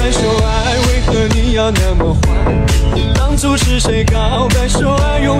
白说爱，为何你要那么坏？当初是谁告白说爱永